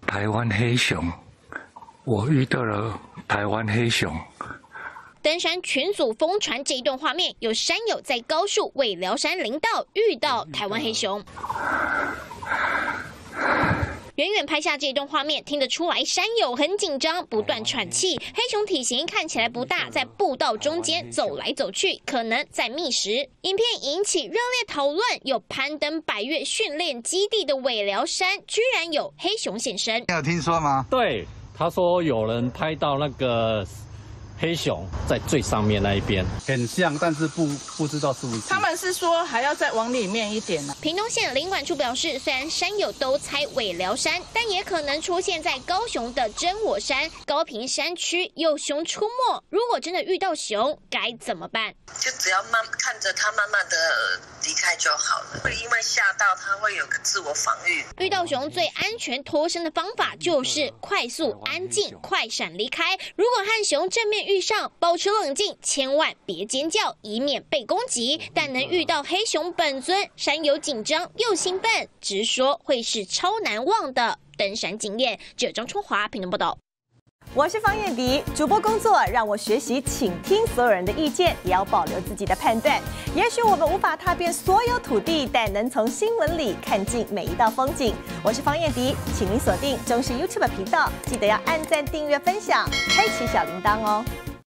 台湾黑熊，我遇到了台湾黑熊。 登山群组疯传这一段画面，有山友在高树尾寮山林道遇到台湾黑熊。远远拍下这段画面，听得出来山友很紧张，不断喘气。黑熊体型看起来不大，在步道中间走来走去，可能在觅食。影片引起热烈讨论，有攀登百岳训练基地的尾寮山，居然有黑熊现身。 你有听说吗？ 对，他说有人拍到那个黑熊在最上面那一边， 很像，但是不知道是不是。 他们是说还要再往里面一点呢。 屏东县林管处表示，虽然山友都猜尾寮山，但也可能出现在高雄的真我山、高屏山区有熊出没。如果真的遇到熊，该怎么办？ 就只要看着它慢慢的离开就好了。会因为吓到它会有个自我防御。 遇到熊最安全脱身的方法就是快速、安静、快闪离开。如果和熊正面遇上，保持冷静，千万别尖叫，以免被攻击。但能遇到黑熊本尊，山友紧张又兴奋，直说会是超难忘的登山经验。记者张春华屏东报道。 我是方燕迪，主播工作让我学习倾听所有人的意见，也要保留自己的判断。也许我们无法踏遍所有土地，但能从新闻里看尽每一道风景。我是方燕迪，请您锁定中视 YouTube 频道，记得要按赞、订阅、分享，开启小铃铛哦。